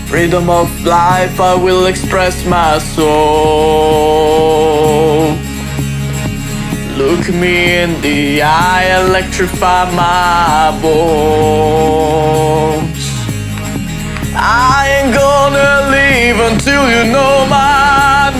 Freedom of life, I will express my soul. Look me in the eye, electrify my bones. I ain't gonna leave until you know my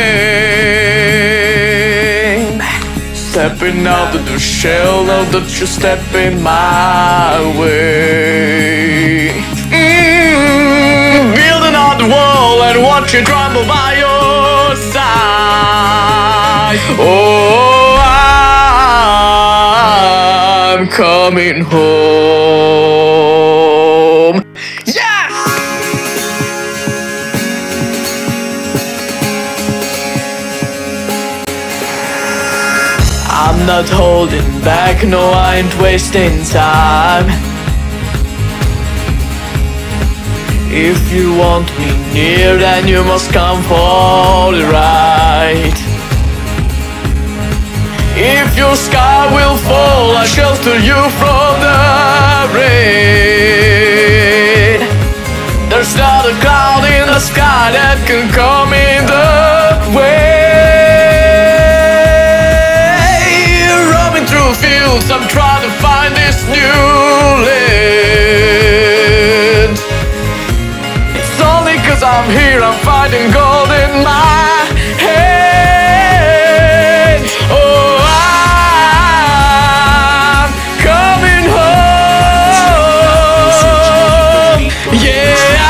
name. Stepping out of the shell, know that you're stepping my way. Building on the wall and watch it crumble by your side. Oh, I'm coming home. Yeah! I'm not holding back, no, I ain't wasting time. If you want me near, then you must come for the ride. If your sky will fall, I shelter you from the rain. There's not a cloud in the sky that can come in the way. Roaming through fields, I'm trying to find this new land. It's only 'cause I'm here, I'm finding gold in my hand. Oh, I'm coming home. Yeah,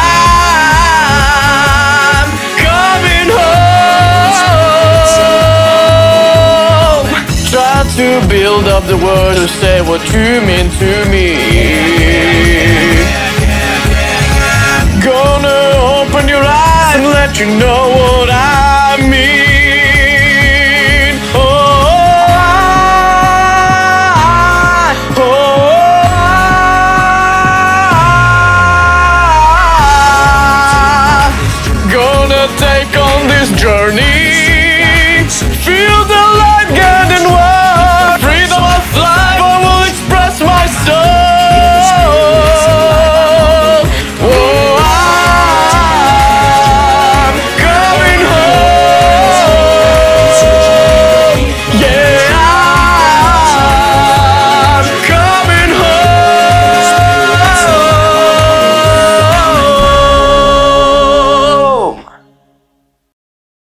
I'm coming home. Try to build up the words to say what you mean to me. Gonna open your eyes and let you know what I